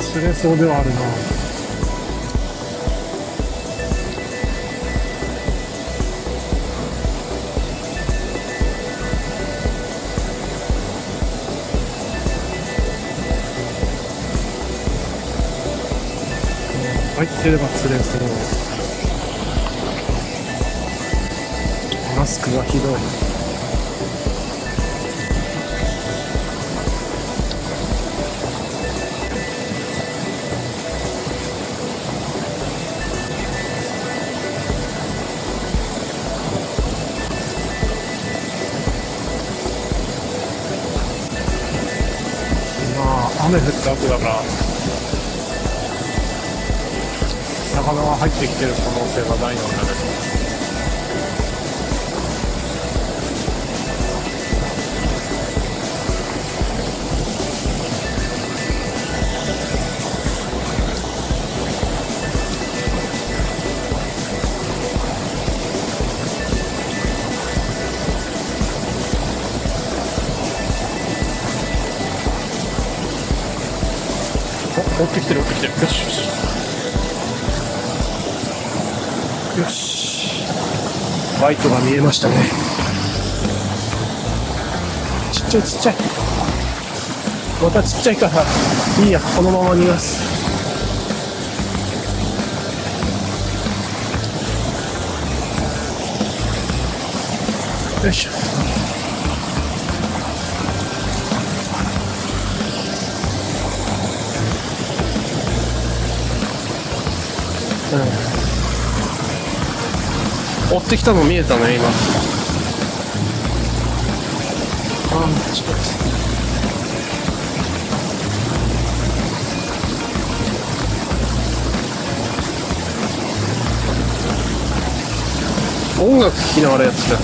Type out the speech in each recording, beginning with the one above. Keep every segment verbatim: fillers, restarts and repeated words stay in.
釣れそうではあるな。入ってれば釣れそう。マスクがひどい。雨降った後だから魚は入ってきてる可能性が大なんだけど、追ってきてる追ってきてる。よしよしよし、ライトが見えましたね。ちっちゃいちっちゃい、またちっちゃいからいいや、このまま逃がす。よいしょ。うん、追ってきたの見えたね今。ああ、ちょっと音楽聴きながらやってた。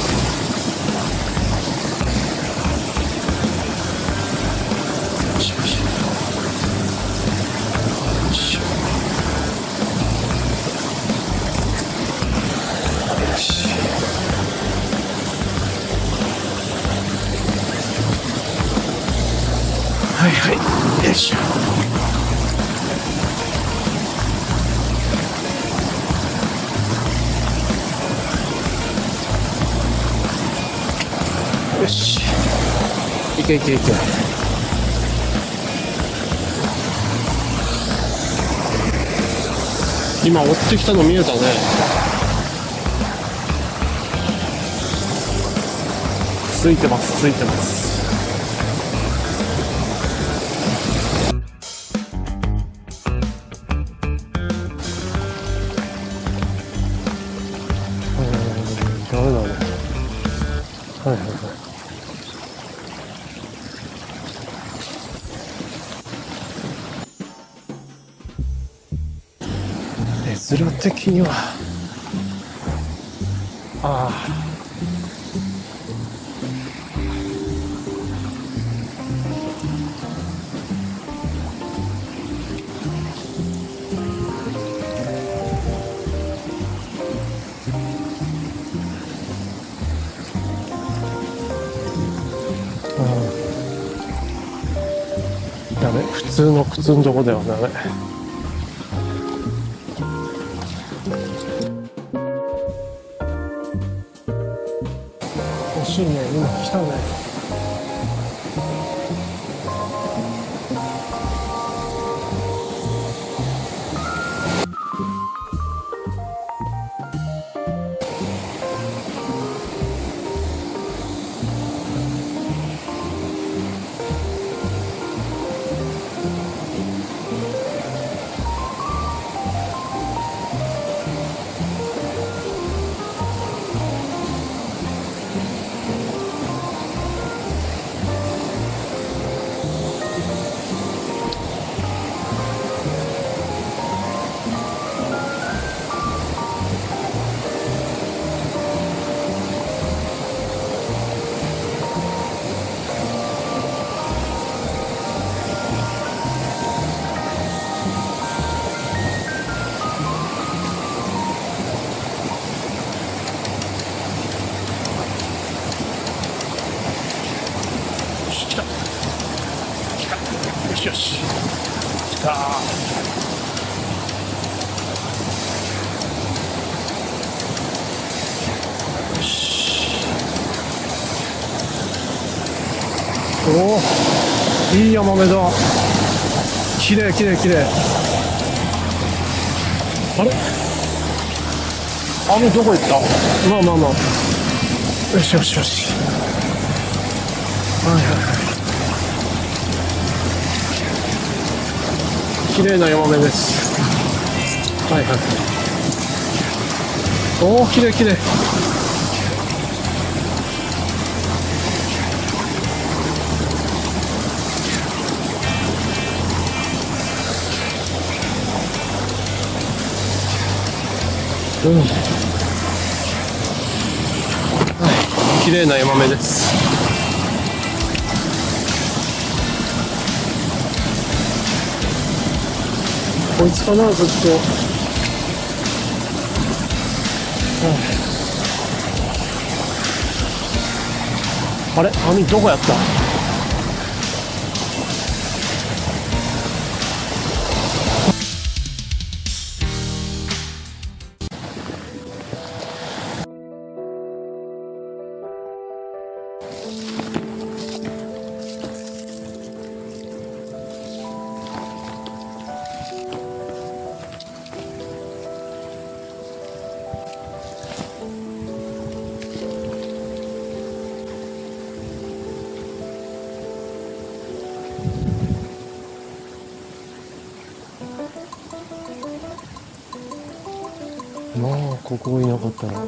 はいはい、よいしょ。よし、いけいけいけ。今追ってきたの見えたね。ついてますついてます。ダメだね。はいはいはい。絵面的にはああ、ダメ、普通の靴のとこではダメ。欲しいね、今来たね。よしよし、 来た。よし。おお、いいヤマメだ。きれいきれいきれい。あれ、網どこ行った。まあまあまあ、よしよしよし。はいはいはい。綺麗なヤマメです。はいはい。おお、綺麗綺麗。うん。はい、綺麗なヤマメです。こいつかな、ずっと。あれ、網どこやった。まあ、ここいなかったら。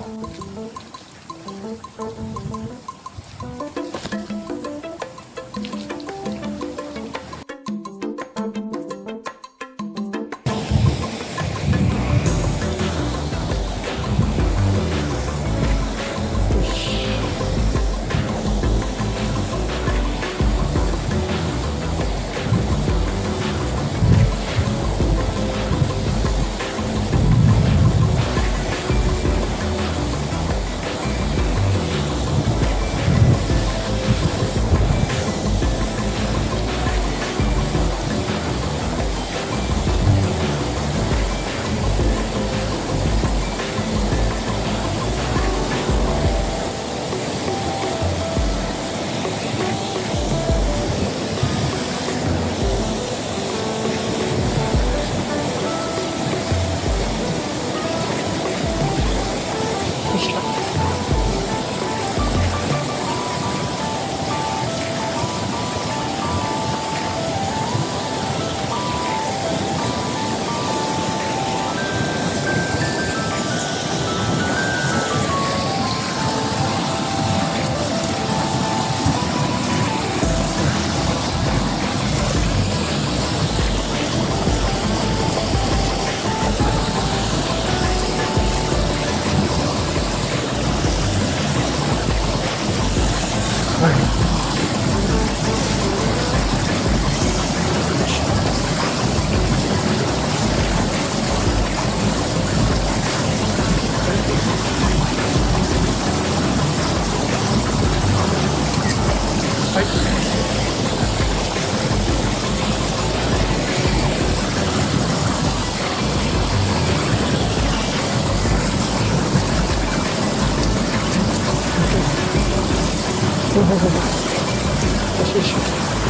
よしよし。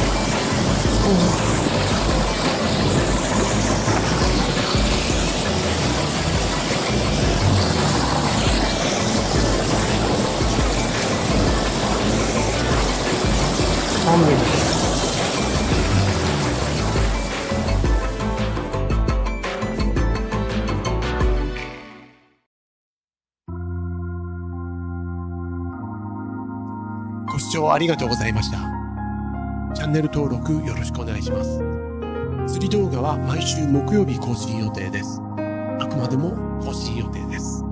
三名です。ご視聴ありがとうございました。チャンネル登録よろしくお願いします。釣り動画は毎週木曜日更新予定です。あくまでも更新予定です。